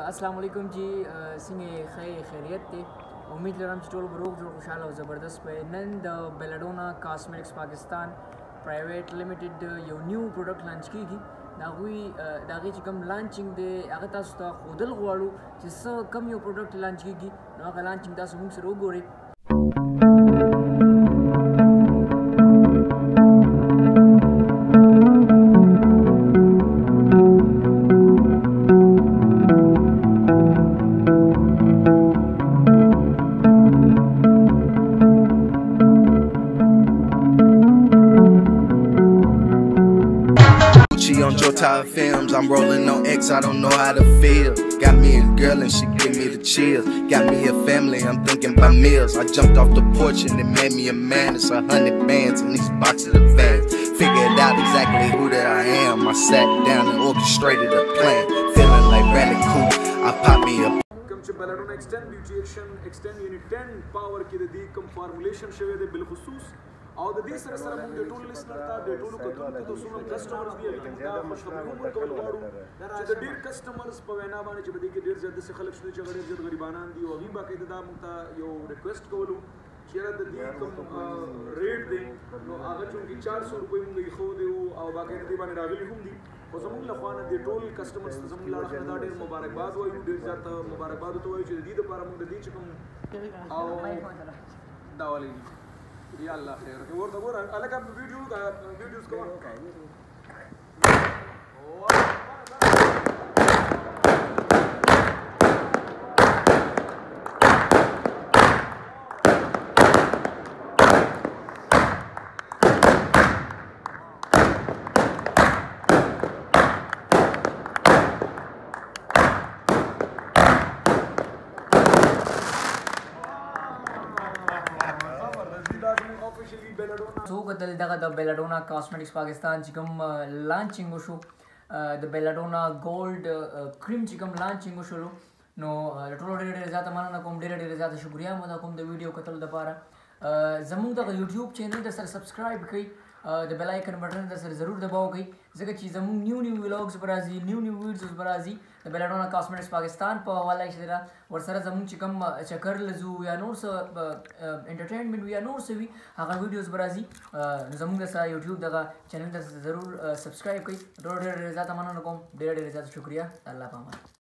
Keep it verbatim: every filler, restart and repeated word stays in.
अस्सलाम वालेकुम जी څنګه خیر خیریت دی امید لرم چې ټول روغ جوړ خوشاله او زبردست به نن د بیلاډونا کاسمیټکس پاکستان پرایویټ لیمیټډ یو نیو پروډکټ لانچ کیږي دا غوي دا غي چې کوم لانچینګ دی هغه تاسو ته خودل غواړو چې څه کم یو پروډکټ لانچ کیږي نو هغه لانچینګ تاسو موږ سره وګورئ On Joe Tyler films, I'm rolling on X, I don't know how to feel. Got me a girl and she give me the chills. Got me a family, I'm thinking about meals. I jumped off the porch and it made me a man. It's a hundred bands in these boxes of vans. Figured out exactly who that I am. I sat down and orchestrated a plan. Feeling like Bradley Cooper, I pop me up. Come to Belladonna Extend Beauty Action, Extend Unit ten Power की दी कम formulation शवे दे बिलखुसूस او د دې سره سره موږ د ټولو لسنر ته د ټولو کتونکو ته څومره کسټمرز دي هغوی ته موږ خوشخبري هم ورکول غواړو چې د ډېر کسټمرز په وینا باندې چې په دې کې ډېر زیات داسې خلک شته چې هغه ډېر زیات غریبانان دي او هغوی باقاعده دا موږ ته یو ریکویسټ کولو چې یاره د دې کوم ریټ دی نو هغه چونکې چار سو روپۍ موږ ایښودی وو او باقاعده دې باندې راغلي هم دي خو زموږ له خوا نه د ټول کسټمرز ته زموږ له اړخه نه دا ډېر مبارکباد وایو ډېر زیات مبارکباد ورته وایو چې د دې دپاره موږ د دې چې کوم او دا والی یا الله خیر که ورته ګوره هلکه ویډیو ویډیوز کوه څو کتل دغه د بیلاډونا کاسمیټکس پاکستان چې کوم لانچینګ وشو د بیلاډونا ګولډ کریم چې کوم لانچینګ وشو نو ټولو ډېر ډېر زیاته مننه کوم ډېر ډېر زیاته شکریه مو دا کوم د ویډیو کتلو دپاره زموږ دغه یوټیوب چینل در سره سبسکرایب کړئ د بیل آیکن بټن در سره ضرور دباو کړئ ځکه چې زموږ نیو نیو ولاګز به راځي نیو نیو ویډیوز به راځي د بیلاډونا کاسمیټکس پاکستان په حواله چې سره ورسره زموږ چې کوم چکر لزو یا نور څه انټرټینمنټ وي یا نور څه وي هغه ویډیوز به راځي نو زموږ د سره یوټیوب دغه چینل در ضرور سبسکرایب کړئ ډېر ډېر زیاته مننه کوم ډېر ډېر زیاته شکریه الله پامان